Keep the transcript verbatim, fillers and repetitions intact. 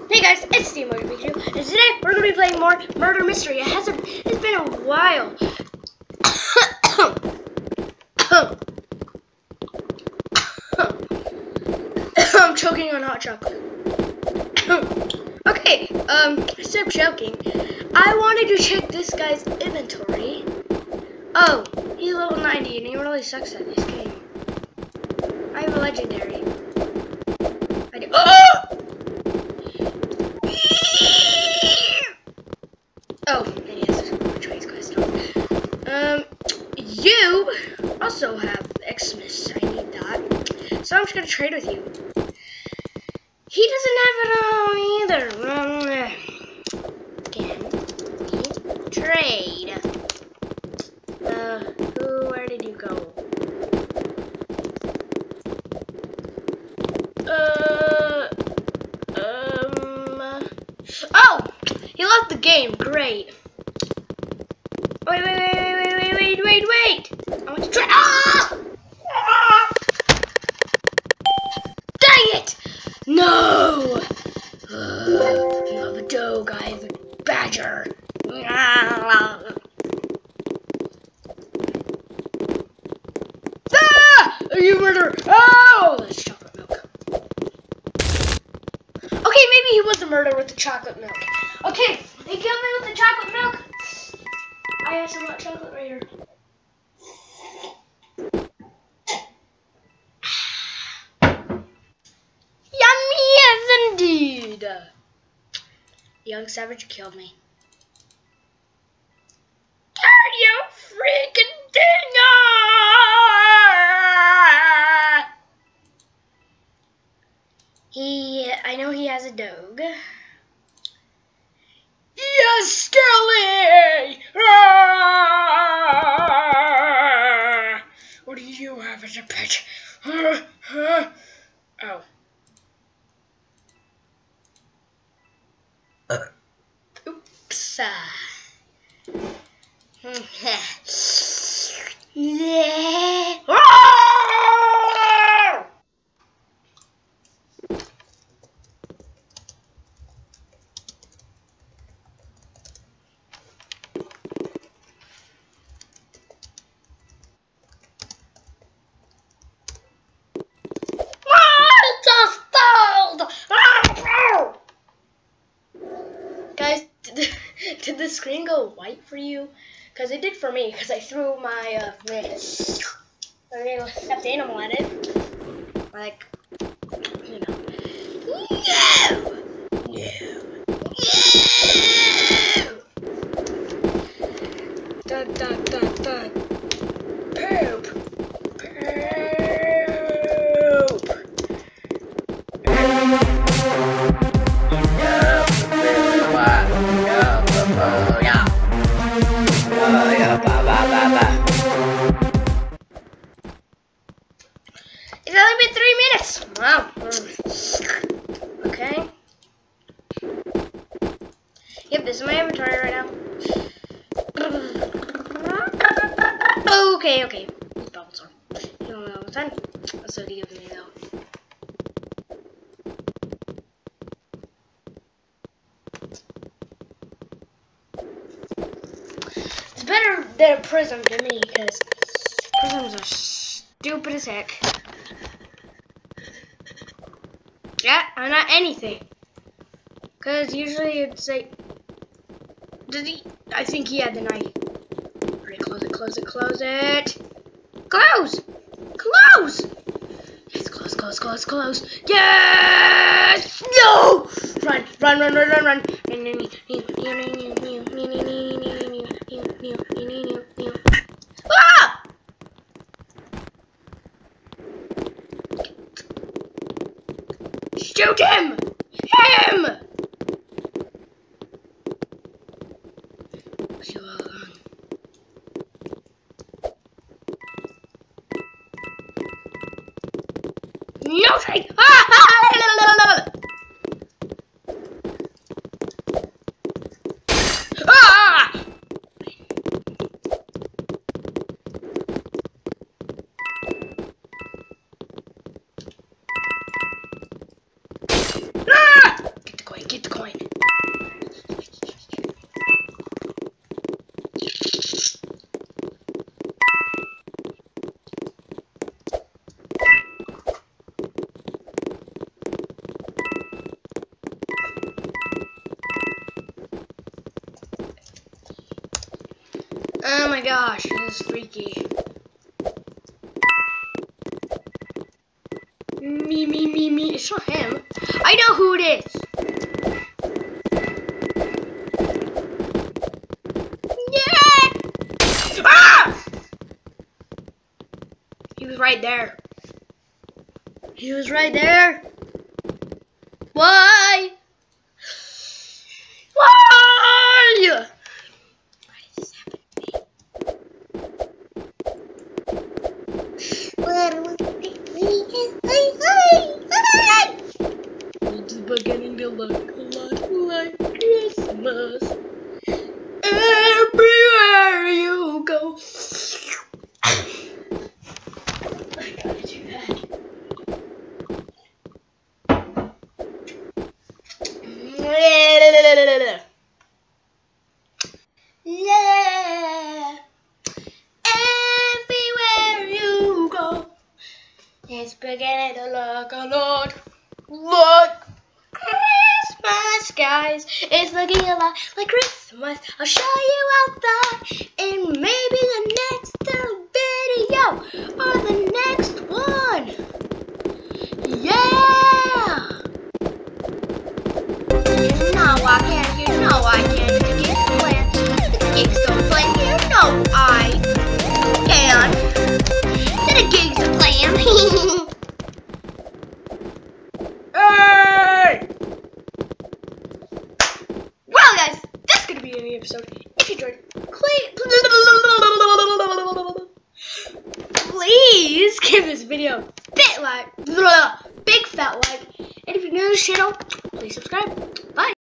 Hey guys, it's Steve Motor Pikachu, and today we're going to be playing more Murder Mystery. It hasn't, it's been a while. I'm choking on hot chocolate. Okay, um, instead of joking, I wanted to check this guy's inventory. Oh, he's level ninety and he really sucks at this game. I have a legendary. I do. Oh! Oh, and he has which way he's going to stop. Um, you also have Xmas. I need that. So I'm just going to trade with you. He doesn't have it all either. Um, can we trade? Uh, who, where did you go? Uh, um, oh, he left the game. Great. Wait, wait, wait, wait, wait, wait, wait, wait. I want to try. Ah! Ah! Dang it! No! Uh, you have a dog, I have a badger. Ah! You murderer! Oh! That's chocolate milk. Okay, maybe he was a murderer with the chocolate milk. Okay, he killed me with the chocolate milk. I have some hot chocolate right here. Yummy as indeed. Young Savage killed me. God, you freaking dinger! He, I know he has a dog. Yes, Skelly! Ah! What do you have as a pet? Uh, uh. Oh. Uh. Oops. Yeah. Guys, did, did the screen go white for you? Because it did for me, because I threw my, uh, my stuffed animal at it. Like, you know. No! No! No! Dun, dun, dun, dun. Poop! Poop! It's only been three minutes. Wow. Okay. Yep, this is my inventory right now. Okay, okay. It's Bulbasaur. You don't know what's on. So do you give me though. It's better than a prism to me, because prisms are stupid as heck. Yeah, I'm not anything. Because usually it's like, did he? I think he had the knife. Alright, close it, close it, close it. Close! Close! Yes, close, close, close, close. Yes! No! Run, run, run, run, run, run. Ah! Shoot him! Him! No trade! Oh my gosh, this is freaky. Me, me, me, me. It's not him. I know who it is. Yeah! Ah! He was right there. He was right there. Why? Why? Why did this happen to me? It's beginning to look a lot like Christmas. Everywhere you go. I gotta do that. Yeah. Everywhere you go, it's beginning to look a lot like Christmas, guys. It's looking a lot like Christmas. I'll show you outside in maybe the next little video or the next one. Yeah. You know I can. You know I can. It's a gigs plan. It's a gigs don't plan. You know I can. It's a gigs plan. Hey! Well, guys, that's gonna be the episode. If you enjoyed, please, please give this video a bit like, big fat like, and if you're new to this channel, please subscribe.